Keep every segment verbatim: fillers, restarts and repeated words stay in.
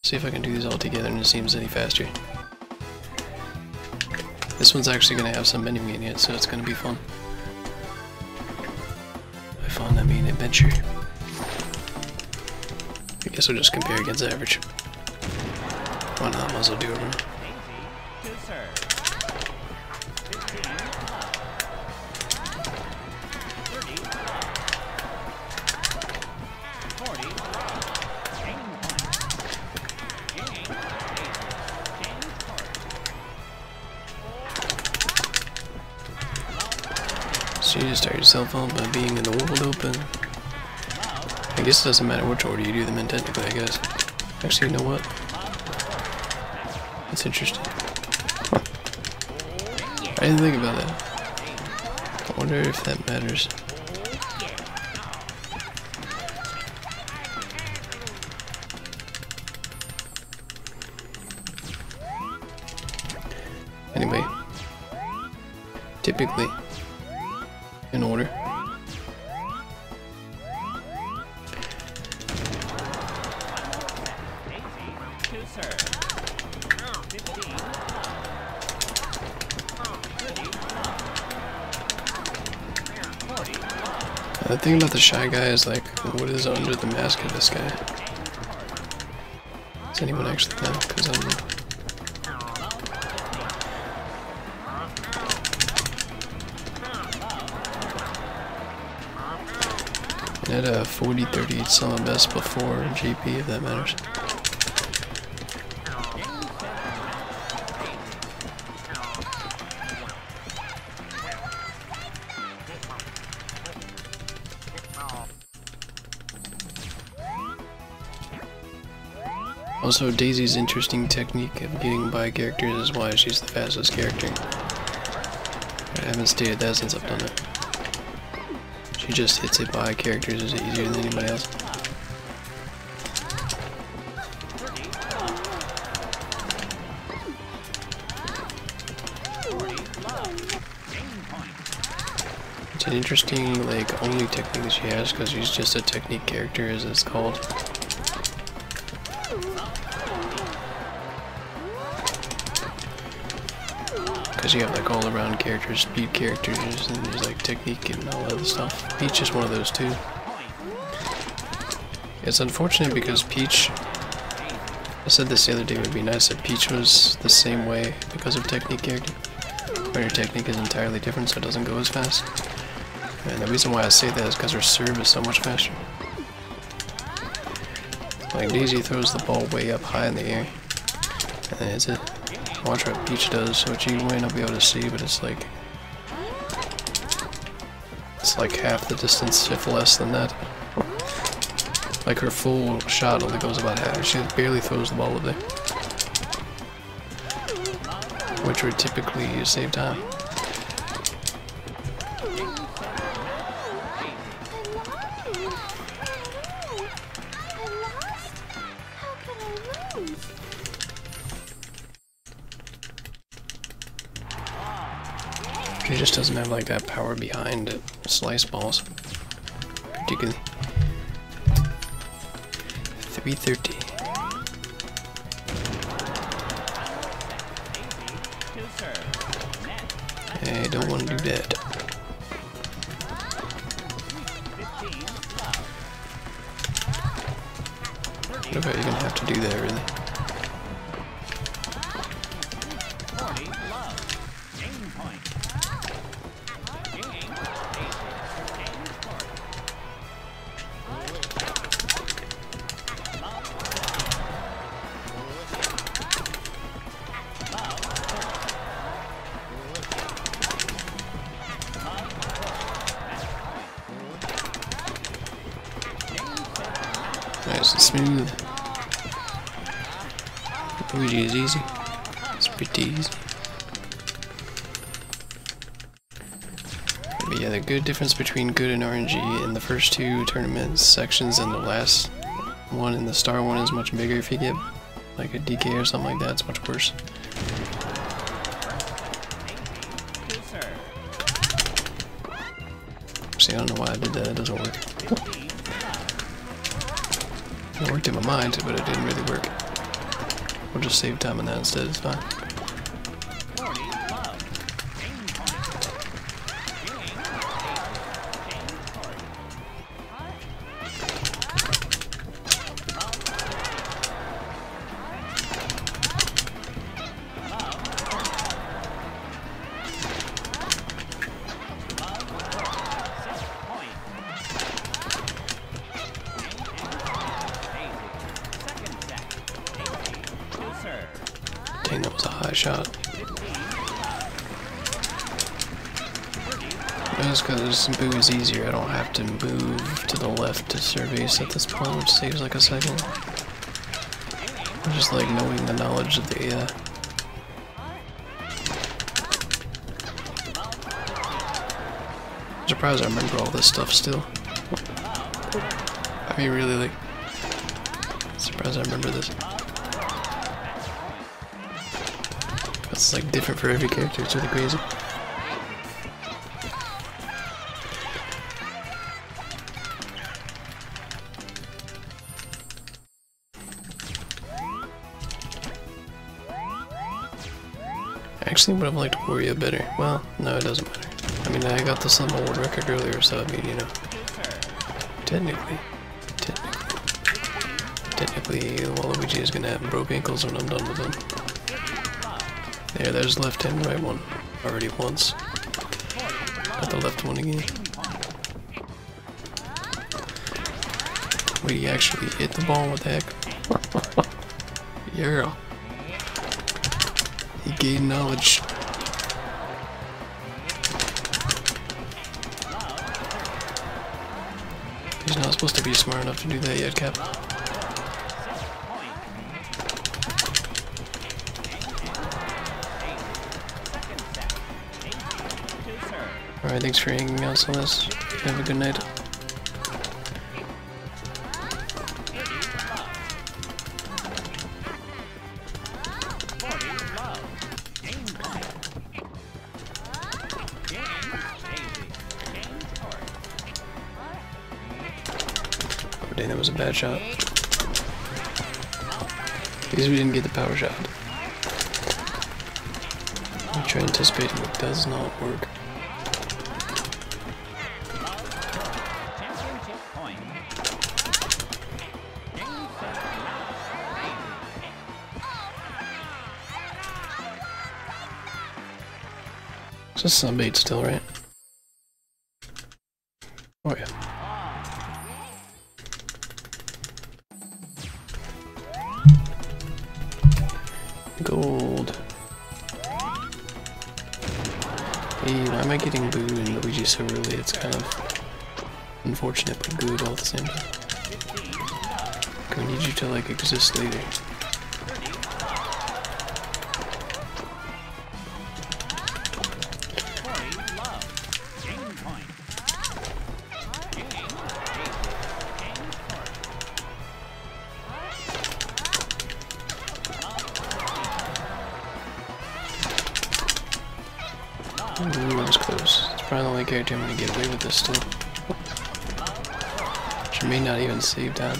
See if I can do these all together and it seems any faster. This one's actually going to have some menu in it, so it's going to be fun. By fun, I mean adventure. I guess we'll just compare against average. Why not? Might as well do it right. So you just start yourself on by being in the world open. I guess it doesn't matter which order you do them in technically, I guess. Actually, you know what? That's interesting. I didn't think about that. I wonder if that matters. Anyway, typically, in order. The thing about the Shy Guy is like, what is under the mask of this guy? Does anyone actually know? Because I don't know. At a forty thirty, it's on best before G P, if that matters. Also, Daisy's interesting technique of getting by characters is why she's the fastest character. I haven't stated that since I've done it. She just hits it by characters is easier than anybody else. It's an interesting, like, only technique that she has because she's just a technique character, as it's called. Because you have like all around characters, speed characters, and there's like technique and all that other stuff. Peach is one of those too. It's unfortunate because Peach, I said this the other day, it would be nice if Peach was the same way because of technique character. Where her technique is entirely different so it doesn't go as fast. And the reason why I say that is because her serve is so much faster. Like Daisy throws the ball way up high in the air. And then it's a watch what Peach does, which you might not be able to see, but it's like it's like half the distance, if less than that. Like her full shot only goes about half. She barely throws the ball up there, which would typically save time. She just doesn't have like that power behind it. Slice balls, particularly. three thirty. Hey, don't want to do that. What about you're gonna have to do that, really? Nice and smooth. Luigi is easy. It's pretty easy. But yeah, the good difference between good and R N G in the first two tournament sections and the last one and the star one is much bigger. If you get like a D K or something like that, it's much worse. See, I don't know why I did that. It doesn't work. It worked in my mind, but it didn't really work. We'll just save time on that instead, it's fine. Dang, that was a high shot. Just because Boo is easier, I don't have to move to the left to serve ace at this point, which saves like a second. I just like knowing the knowledge of the uh, I'm surprised I remember all this stuff still. I mean, really, like, surprised I remember this. It's like different for every character, it's really crazy. I actually would have liked Wario better. Well, no, it doesn't matter. I mean, I got the Slim Award record earlier, so I mean, you know, technically, technically, technically, Waluigi is gonna have broke ankles when I'm done with him. There, there's left and right one. Already once. Got the left one again. Wait, he actually hit the ball, what the heck? Yeah. He gained knowledge. He's not supposed to be smart enough to do that yet, Cap. Alright, thanks for hanging out, Celeste. Have a good night. Oh dang, that was a bad shot. Because we didn't get the power shot. I try anticipating, it does not work. It's just some bait still, right? Oh yeah. Gold. Hey, why am I getting Boo and Luigi so early? It's kind of unfortunate but good all at the same time. I need you to like exist later. Ooh, that was close. It's probably the only character I'm gonna get away with this still. Which may not even save time.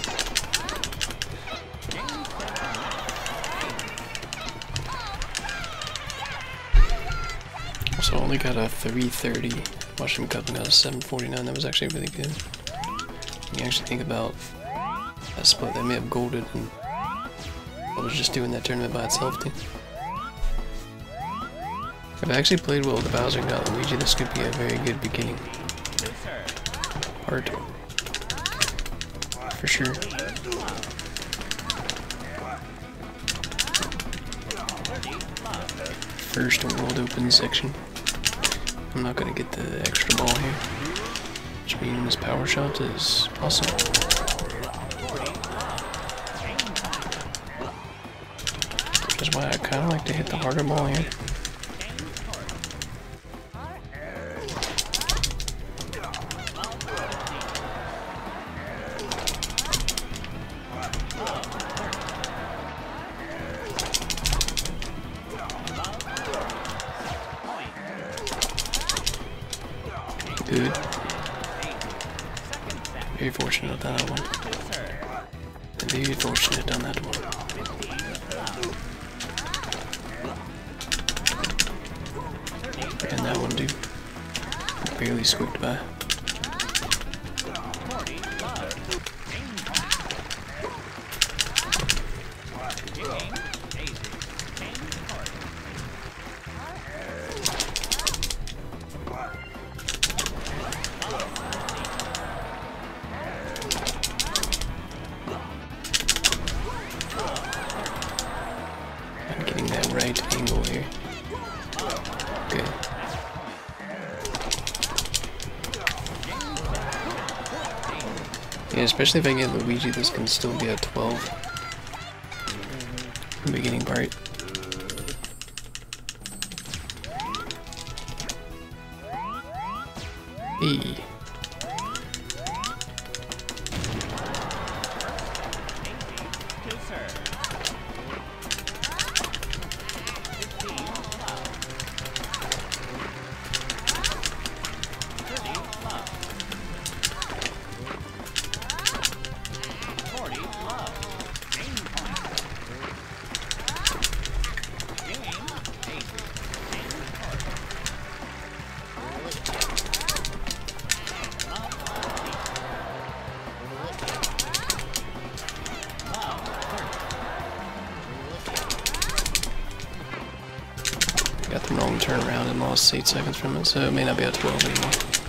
So I only got a three thirty. Mushroom Cup and got a seven forty-nine. That was actually really good. When you actually think about that split, that may have golded and I was just doing that tournament by itself too. If I actually played well with Bowser and got Luigi, this could be a very good beginning. Part. For sure. First world open section. I'm not gonna get the extra ball here, which means power shot is possible. Which is why I kinda like to hit the harder ball here. Good. Very fortunate on that one. Very fortunate on that one. barely squeaked by. I'm getting that right angle here. Good. Yeah, especially if I get Luigi, this can still be a twelve. The beginning part. E. Got the wrong turnaround and lost eight seconds from it, so it may not be a twelve anymore.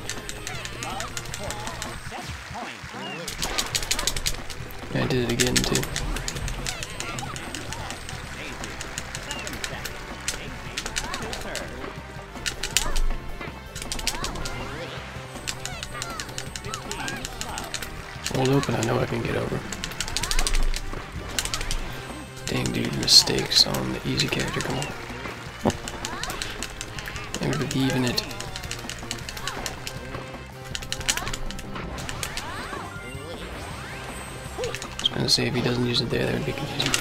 Yeah, I did it again too. Hold open, I know I can get over. Dang dude, mistakes on the easy character, come on. I believe in it. I was gonna say if he doesn't use it there, that would be confusing.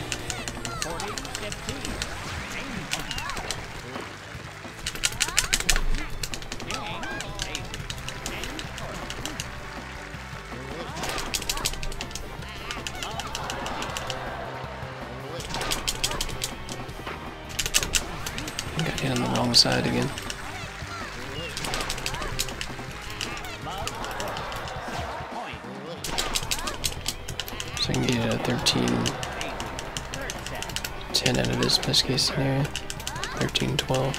Got hit on the wrong side again. So I can get a thirteen ten out of this best case scenario. thirteen twelve.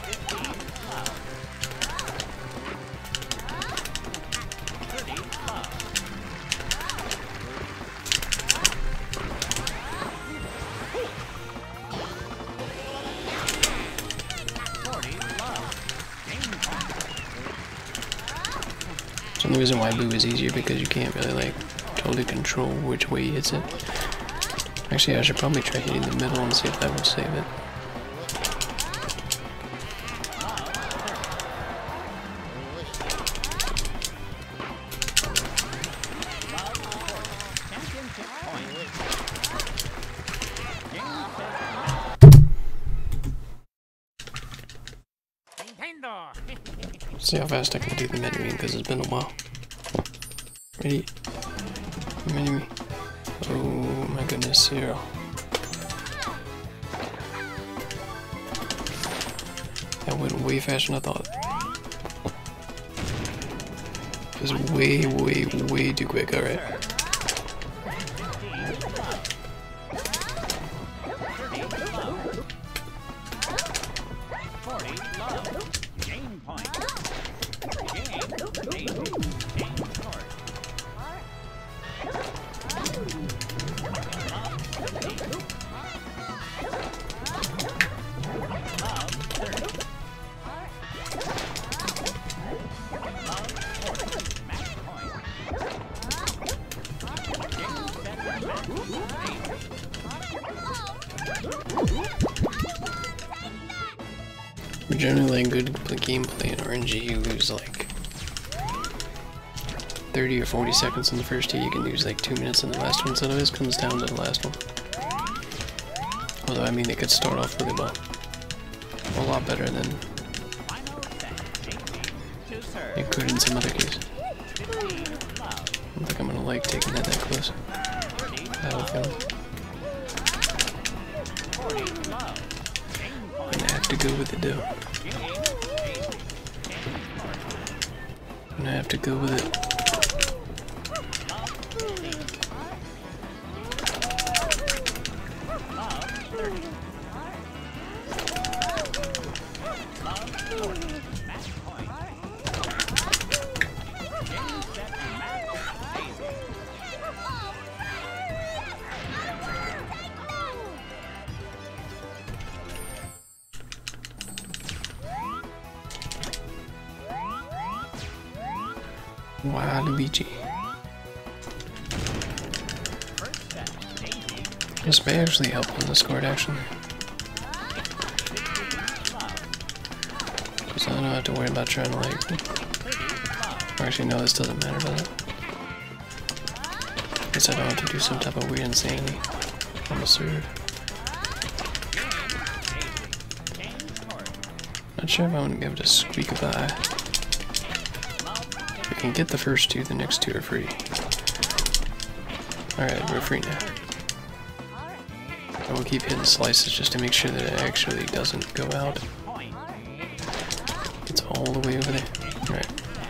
So the reason why blue is easier because you can't really like totally control which way he hits it. Actually, I should probably try hitting the middle and see if that will save it. See how fast I can do the menuing because it's been a while. Ready? Menu. Oh my goodness, zero. That went way faster than I thought. It was way, way, way too quick, alright. But generally, like good gameplay in R N G, you lose like thirty or forty seconds in the first hit, you can lose like two minutes in the last one, so it always comes down to the last one. Although, I mean, they could start off really well. A lot better than it could in some other cases. I don't think I'm gonna like taking that that close. I have a feeling. I'm gonna have to go with the dough. gonna have to go with it. Waluigi. This may actually help on the scored action. Because I don't have to worry about trying to like... Or actually no, this doesn't matter, does it? I guess I don't have to do some type of weird insanity on the serve. Not sure if I want to be able to squeak a by. If we can get the first two, the next two are free. Alright, we're free now. I will keep hitting slices just to make sure that it actually doesn't go out. It's all the way over there. Alright.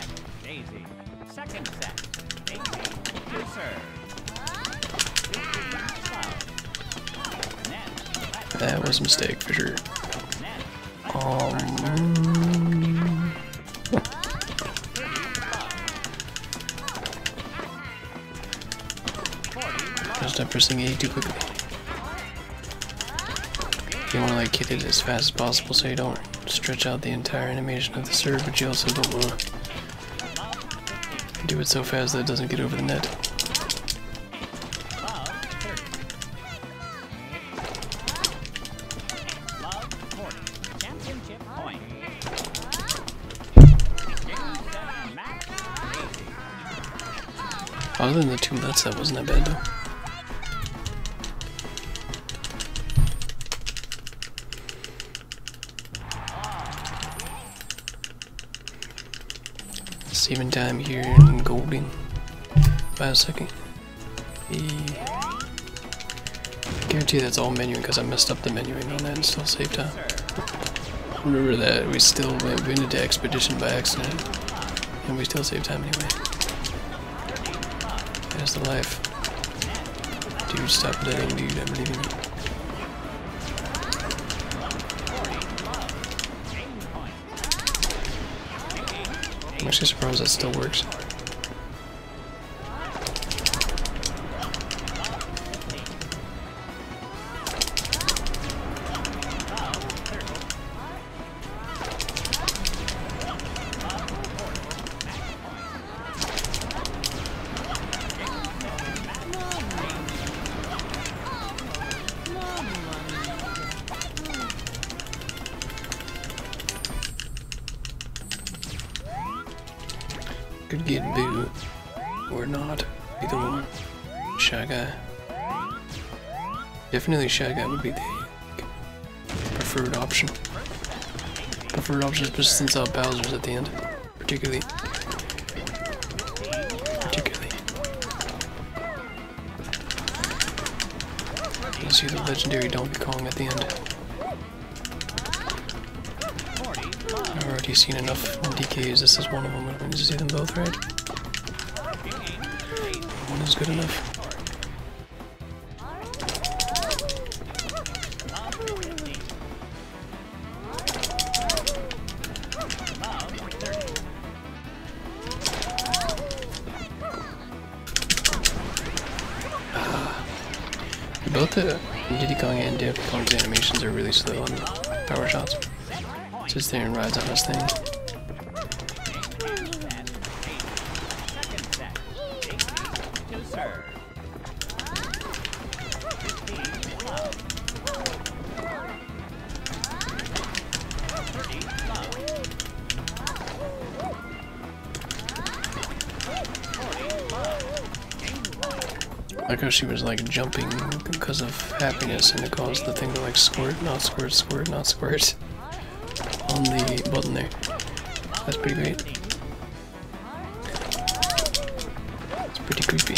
That was a mistake for sure. Um, just not pressing A too quickly. You want to like hit it as fast as possible so you don't stretch out the entire animation of the serve, but you also don't want to do it so fast that it doesn't get over the net. Other than the two nuts, that wasn't that bad though. Saving time here in Golding by a second. E I guarantee that's all menuing because I messed up the menuing on that and still save time. Remember that we still went into Expedition by accident and we still save time anyway. That's the life. Dude, stop letting dude, I believe in you. I'm actually surprised that still works. Could get Boo, or not, either one. Shy Guy. Definitely Shy Guy would be the preferred option. Preferred option, especially since uh, Bowser's at the end, particularly. Particularly. You see the legendary Donkey Kong at the end. I've already seen enough D Ks, this is one of them, I need to see them both, right? One is good enough. Ah. Both the Diddy Kong and Donkey Kong's animations are really slow on the power shots. Sits there and rides on this thing. Like how she was like jumping because of happiness and it caused the thing to like squirt, not squirt, squirt, not squirt on the button there. That's pretty great. It's pretty creepy.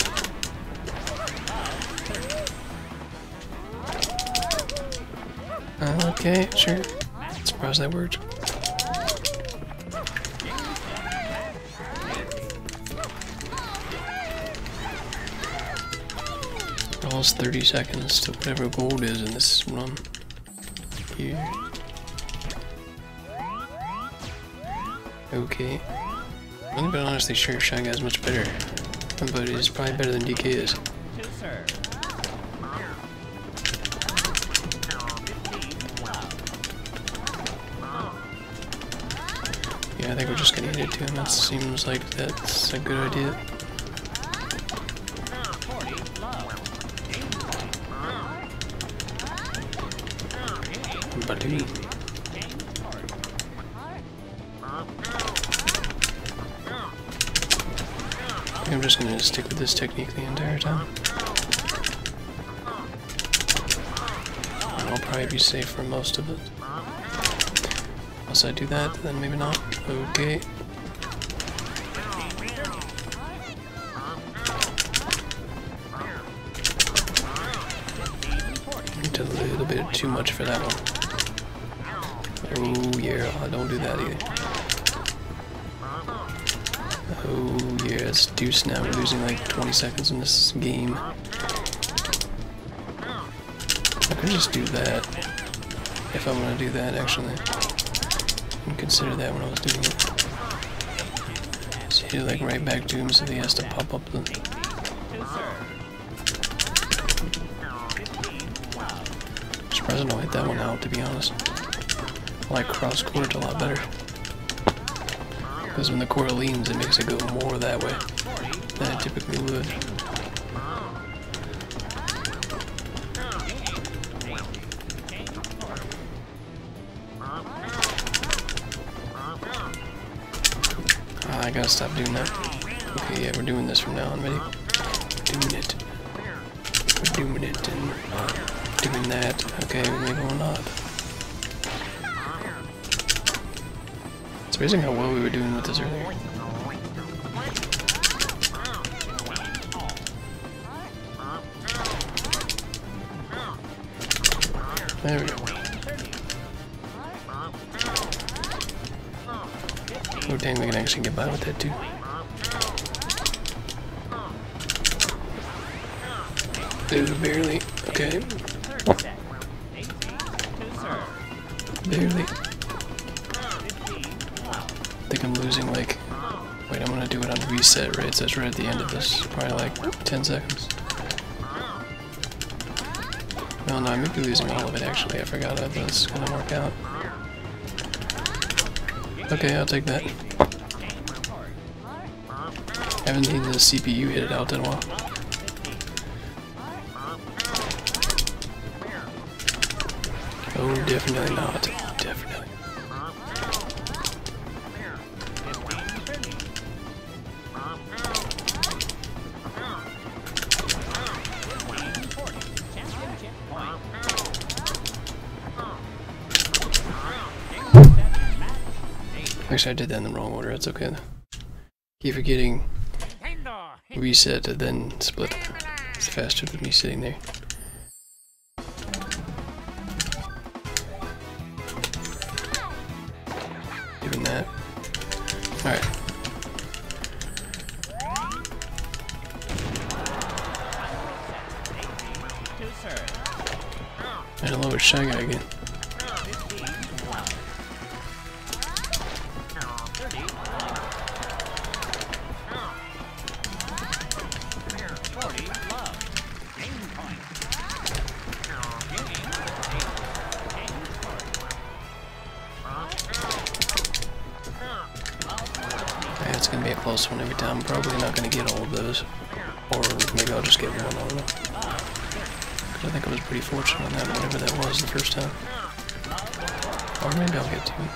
Uh, okay, sure. Surprised that worked. almost thirty seconds to whatever gold is in this run here. Okay. I'm not honestly sure Shy Guy's much better, but he's probably better than D K is. Yeah, I think we're just gonna hit it to him. That seems like that's a good idea. Buddy. I think I'm just gonna stick with this technique the entire time. I'll probably be safe for most of it. Unless I do that, then maybe not. Okay. Did a little bit too much for that one. Oh yeah, don't do that either. Oh yeah, it's deuce now. We're losing like twenty seconds in this game. I could just do that. If I want to do that, actually. And consider that when I was doing it. So hit it like right back to him so that he has to pop up the... Surprised I don't hit that one out, to be honest. I like cross court a lot better. Because when the court leans, it makes it go more that way than it typically would. Ah, I gotta stop doing that. Okay, yeah, we're doing this from now on, ready? Doing it. We're doing it and doing that. Okay, maybe we're not. It's amazing how well we were doing with this earlier. There we go. Oh dang, we can actually get by with that too. Ooh, barely. Okay. Barely. I think I'm losing like... Wait, I'm gonna do it on reset, right? So that's right at the end of this. Probably like ten seconds. Well, no, I may be losing all of it actually. I forgot how this is gonna work out. Okay, I'll take that. I haven't seen the C P U hit it out in a while. Oh, definitely not. Definitely. Actually, I did that in the wrong order. It's okay. Keep forgetting reset and then split. It's faster than me sitting there. Doing that. Alright. And hello, it's Shy Guy again. It's gonna be a close one every time. I'm probably not gonna get all of those. Or maybe I'll just get one, I don't know. Because I think I was pretty fortunate on that, whatever that was the first time. Or maybe I'll get two.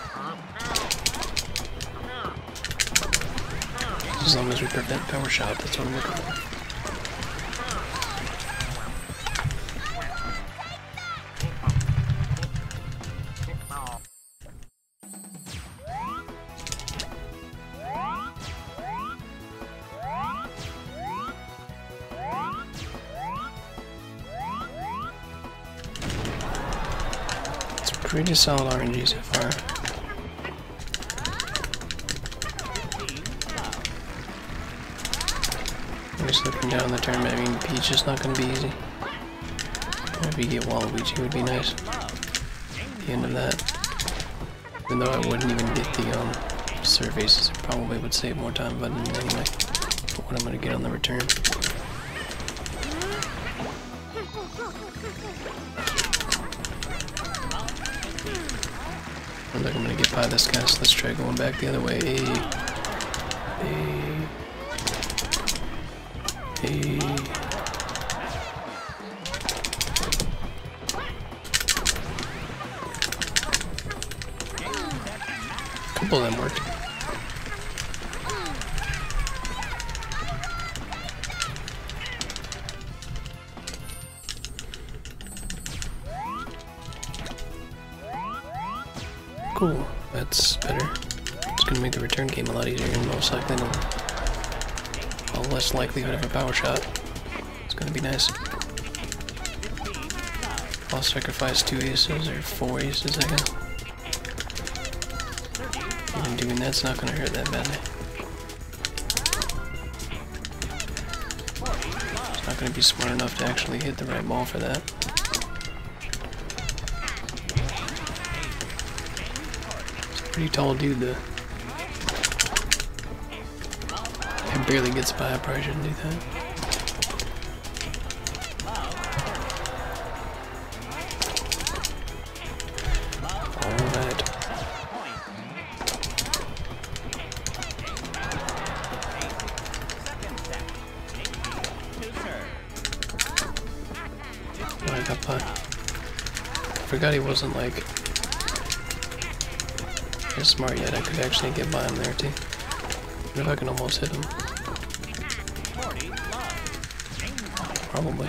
As long as we prevent power shot, that's what I'm looking for. Pretty solid R N G so far. I'm just looking down the tournament. I mean, Peach is not going to be easy. If you get Waluigi would be nice. The end of that. Even though I wouldn't even get the um, surveys, it probably would save more time button anyway for what I'm going to get on the return. I don't think I'm going to get by this guy, so let's try going back the other way. Hey. Hey. A couple of them worked. Cool, that's better. It's gonna make the return game a lot easier and most likely a less likelihood of a power shot. It's gonna be nice. I'll sacrifice two aces or four aces, I guess. Even doing that's not gonna hurt that badly. It's not gonna be smart enough to actually hit the right ball for that. Pretty tall dude though. It barely gets by, I probably shouldn't do that. Alright. Oh, I got by. I forgot he wasn't like as smart yet. I could actually get by him there too. What if I can almost hit him? Probably.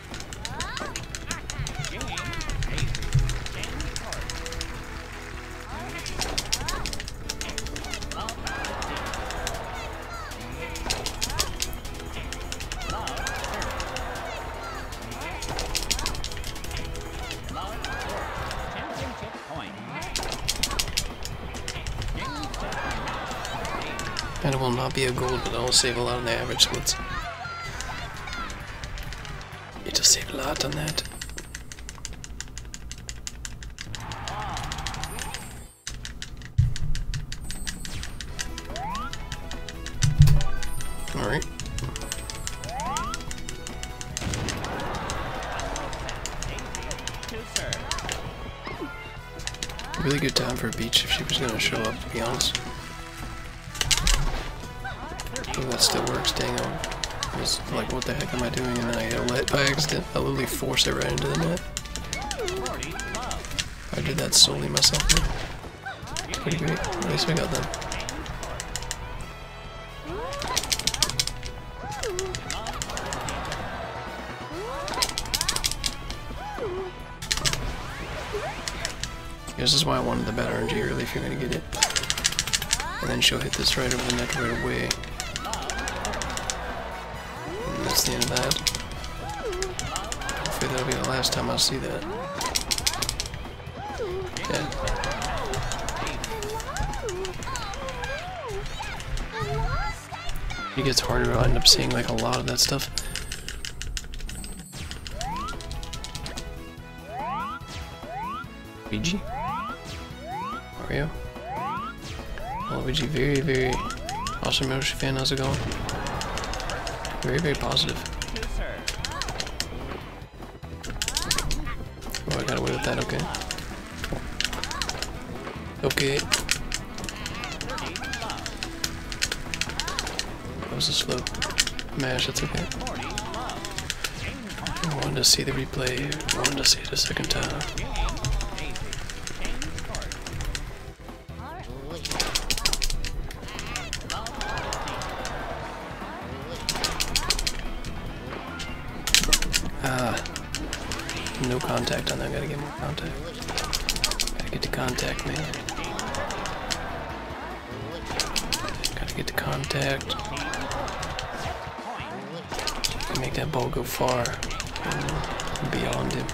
And it will not be a gold, but I'll save a lot on the average splits. It'll save a lot on that. Alright. Really good time for a beach if she was gonna show up, to be honest. Oh, that still works, dang on. I was like, what the heck am I doing? And then I hit a let by accident. I literally forced it right into the net. I did that solely myself, man. It's pretty great. At least I got them. This is why I wanted the bad R N G early if you're gonna get it. And then she'll hit this right over the net right away. And that's the end of that. Hopefully that'll be the last time I'll see that. Yeah. It gets harder, I'll end up seeing like a lot of that stuff. Luigi? Mario? Luigi, very, very awesome Yoshi fan, how's it going? Very, very positive. Oh, I got away with that, okay. Okay. That was a slow mash, that's okay. I wanted to see the replay, I wanted to see it a second time. Ah, no contact on that, gotta get more contact. Gotta get to contact, man. Gotta get to contact. Can make that ball go far and beyond him.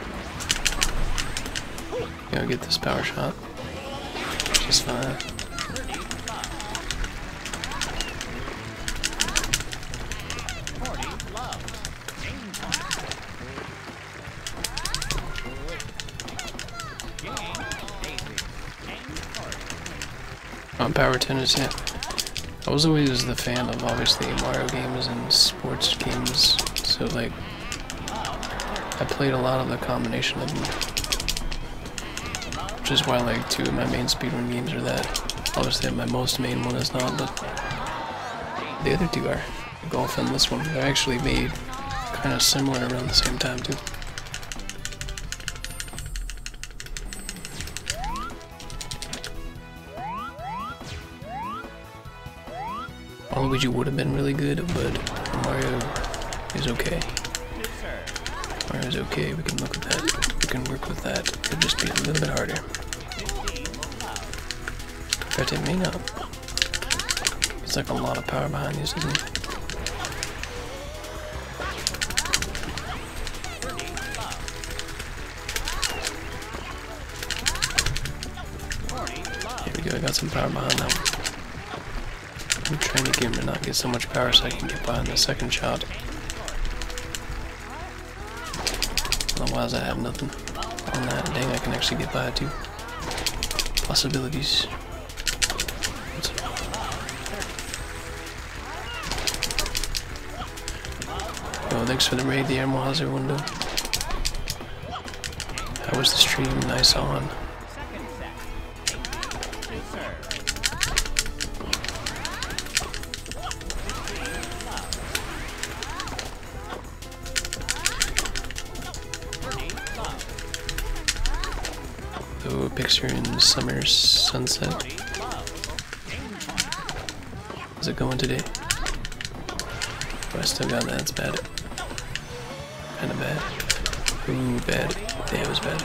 Gotta get this power shot. Just fine. On Power Tennis, yeah. I was always the fan of obviously Mario games and sports games, so like I played a lot of the combination of them, which is why like two of my main speedrun games are that. Obviously my most main one is not, but the other two are. Golf and this one, they're actually made kind of similar around the same time too. Waluigi would have been really good, but Mario is okay. Mario's okay, we can look at that. We can work with that. It'll just be a little bit harder. In fact, it may not. It's like a lot of power behind these, isn't it? Here we go, I got some power behind that one. I'm trying to get him to not get so much power so I can get behind the second shot. Otherwise I have nothing on that. Dang, I can actually get by it too. Possibilities. Oh, thanks for the raid, the Emerald Hazard window. How was the stream? Nice on. So, a picture in summer sunset. How's it going today? Oh, I still got that, that's bad. Kinda bad. Ooh, bad. Yeah, it was bad.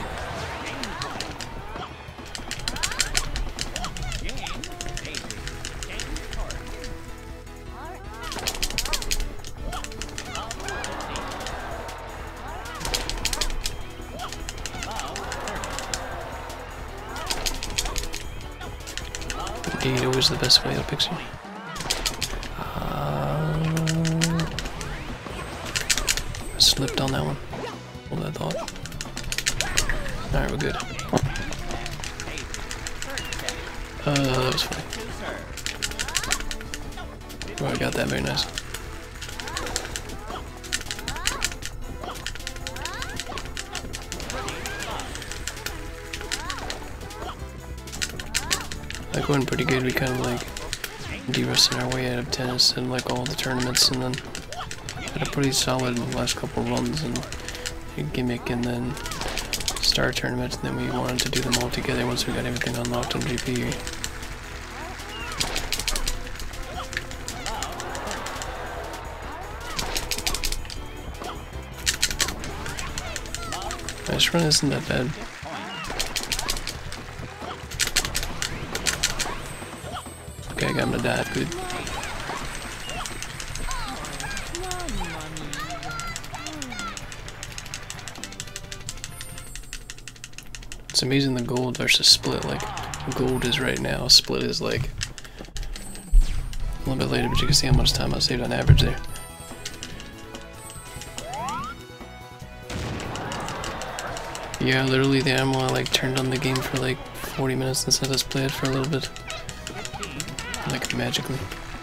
Indeed, always the best way to picture me. Slipped on that one. Hold that thought. Alright, we're good. Uh, that was funny. Oh, I got that very nice. Like, going pretty good. We kind of like de-rusting our way out of tennis and like all the tournaments, and then had a pretty solid last couple runs and a gimmick, and then star tournaments, and then we wanted to do them all together once we got everything unlocked on G P. This run isn't that bad. Okay, I got him to dive, good. It's amazing the gold versus split, like, gold is right now, split is like a little bit later, but you can see how much time I saved on average there. Yeah, literally the ammo, I like turned on the game for like forty minutes and said let's play it for a little bit. Like magically.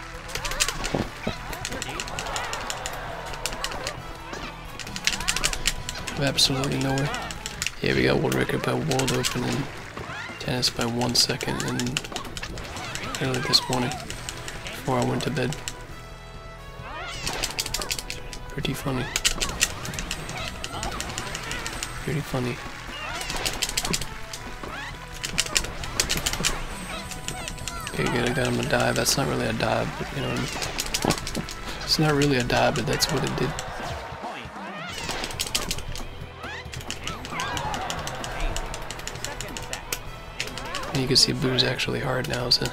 Absolutely nowhere. Yeah, we got world record by World Open and tennis by one second and early this morning before I went to bed. Pretty funny. Pretty funny. Okay, good, I got him a dive. That's not really a dive, but you know what I mean? It's not really a dive, but that's what it did. And you can see Boo's actually hard now, so.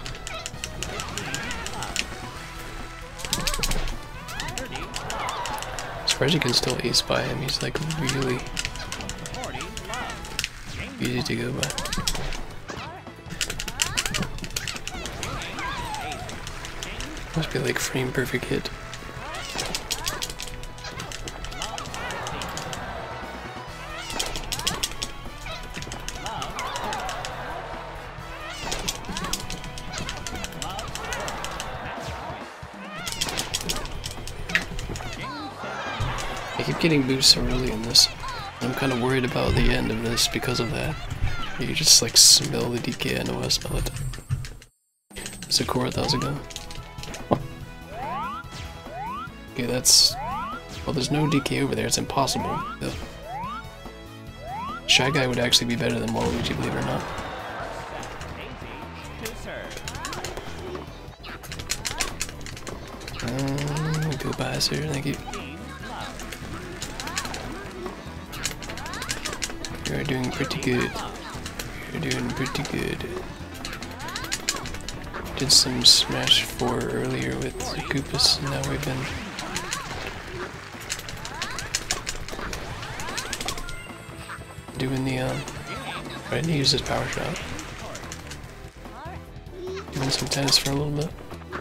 I'm surprised you can still ace by him. He's like really easy to go by. Must be like frame perfect hit. I keep getting boosts so early in this. I'm kind of worried about the end of this because of that. You just like smell the D K. I know I smell it. Sakura, that was a go. Okay, that's... Well, there's no D K over there. It's impossible. The Shy Guy would actually be better than Waluigi, believe it or not. Um, goodbye, sir. Thank you. You're doing pretty good. You're doing pretty good. Did some Smash four earlier with the Koopas, and now we've been doing the, um, I need to use this power shot. Doing some tennis for a little bit.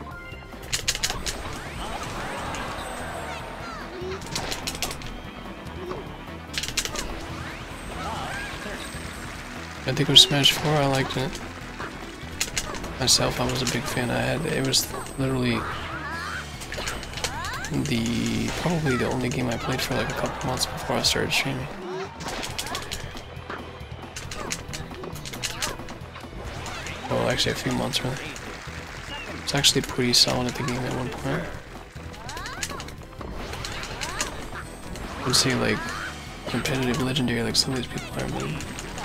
I think with Smash four, I liked it. Myself, I was a big fan. I had, it was literally the, probably the only game I played for like a couple months before I started streaming. Well, actually a few months really. It's actually pretty solid at the game at one point. I would say like competitive legendary like some of these people are, but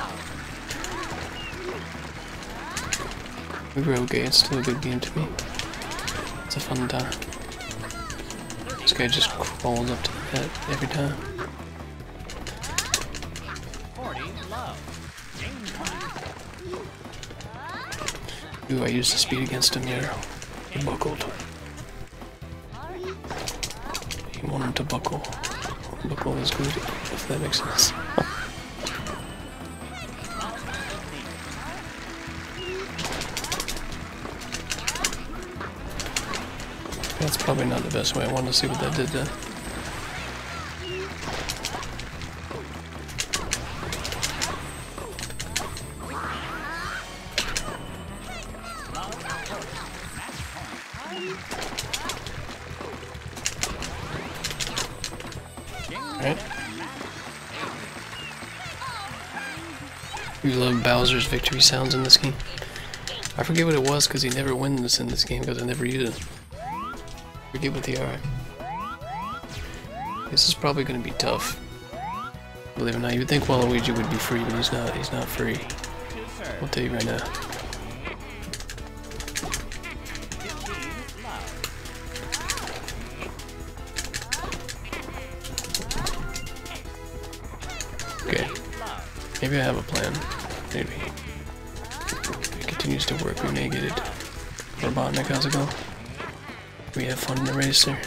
we were okay, it's still a good game to me. It's a fun time. This guy just crawls up to the net every time. Ooh, I used the speed against him there. He buckled. He wanted to buckle. Buckle is good, if that makes sense. That's probably not the best way. I wanted to see what that did then. Alright. We love Bowser's victory sounds in this game. I forget what it was because he never wins in this game because I never use it. Forget what they are. This is probably going to be tough. Believe it or not, you would think Waluigi would be free, but he's not. He's not free. I'll tell you right now. Okay. Maybe I have a plan. Maybe. If it continues to work, we may get it. Robotnik, how's it going? We have fun in the race there.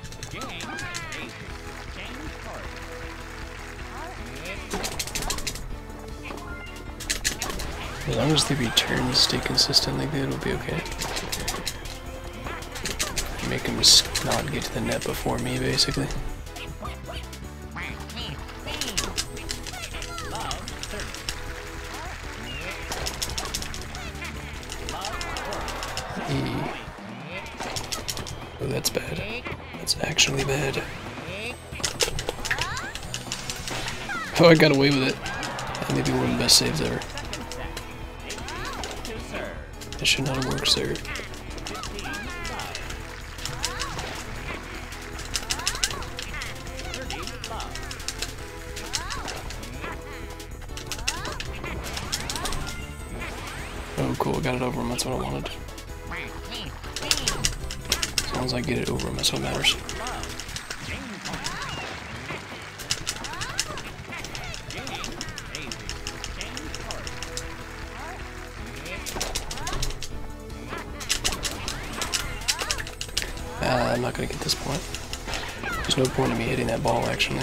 As long as the returns stay consistently good, we'll be okay. Make him just not get to the net before me, basically. E. Oh, that's bad. That's actually bad. Oh, I got away with it. That may be one of the best saves ever. That should not have worked, sir. Oh, cool, I got it over him, that's what I wanted. As long as I get it over him, that's what matters. Uh, I'm not gonna get this point. There's no point in me hitting that ball, actually.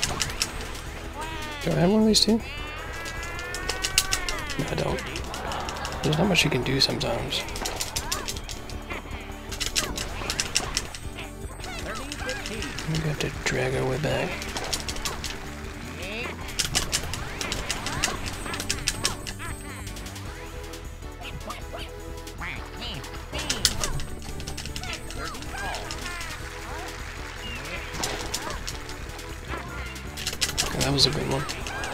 Do I have one of these two? No, I don't. There's not much you can do sometimes. We have to drag our way back. That was a good one.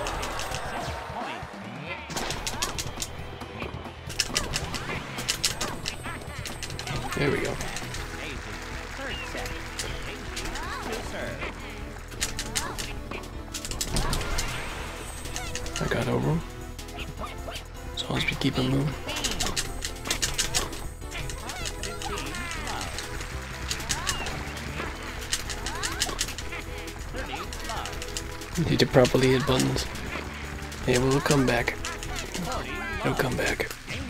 There we go. I got over him. As long as we keep him moving. Need to properly hit buttons. It will come back. It'll come back.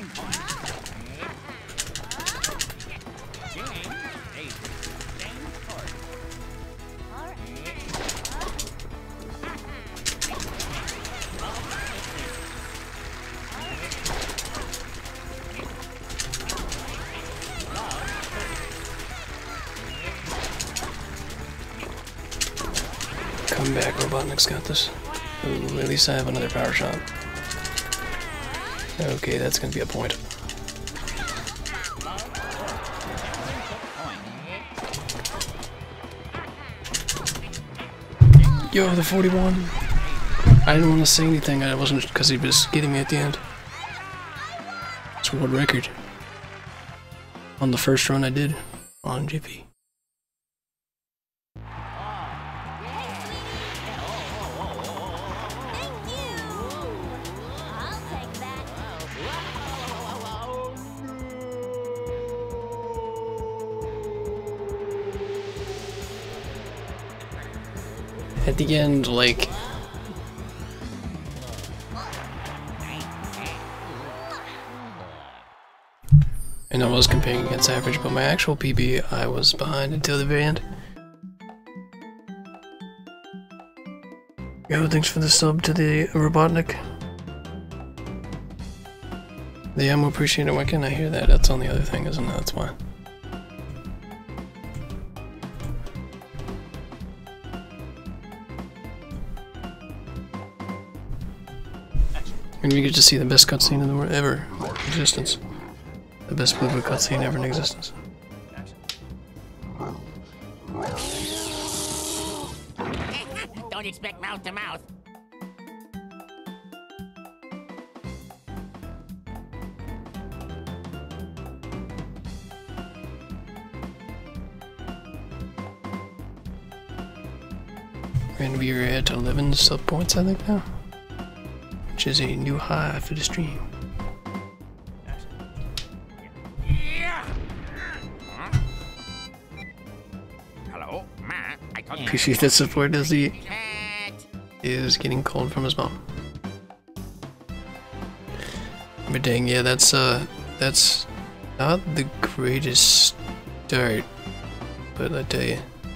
Come back, Robotnik's got this. Ooh, at least I have another power shot. Okay, that's gonna be a point. Yo, the forty-one. I didn't want to say anything. I wasn't because he was getting me at the end. It's a world record. On the first run I did on J P. At the end, like, and I was comparing against average, but my actual P B, I was behind until the very end. Yo, thanks for the sub to the Robotnik. The ammo appreciator, why can't I hear that? That's on the other thing, isn't it? That's why. And we get to see the best cutscene in the world ever in existence. The best Bluebird cutscene ever in existence. Don't expect mouth to mouth. And we are at eleven sub points, I think now. Which is a new high for the stream. Hello, Ma. I told you. Appreciate that support as he is getting cold from his mom. But dang, yeah, that's uh, that's not the greatest start, but I tell you,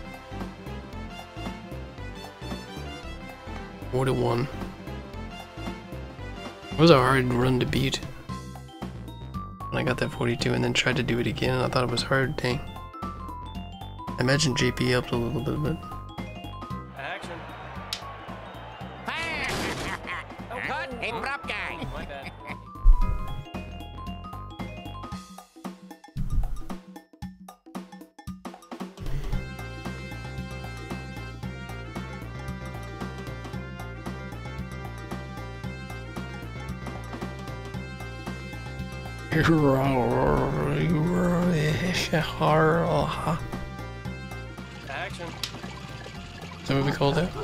four to one. It was a hard run to beat. When I got that forty-two and then tried to do it again, and I thought it was hard. Dang. I imagine J P helped a little bit. But Action. Oh, cut. Hey, prop guy. My bad. Action. Is that what we called it?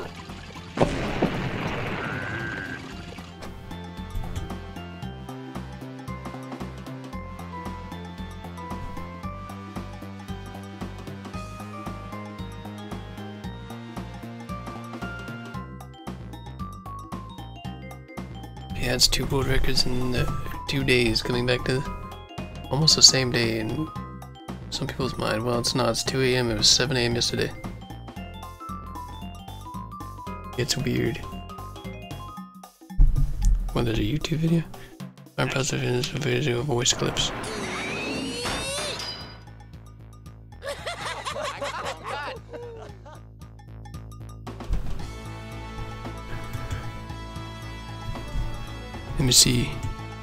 Yeah, it's two world records in uh, two days, coming back to almost the same day in some people's mind. Well, it's not. It's two A M It was seven A M yesterday. It's weird. Well, there's a YouTube video. Our passive is video voice clips. Let me see.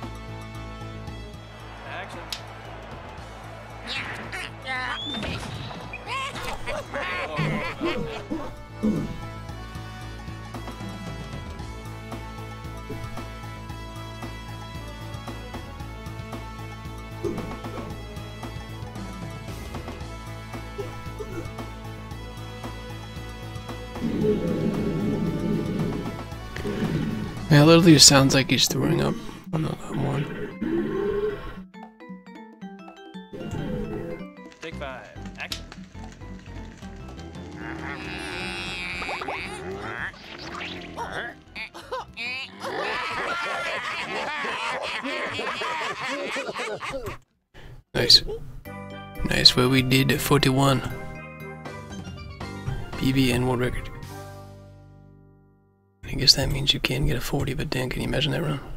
Action. Man, it literally sounds like he's throwing up on that one. Take five. Action. Nice. Nice, well we did forty-one. P B and world record. I guess that means you can get a forty, but damn, can you imagine that run?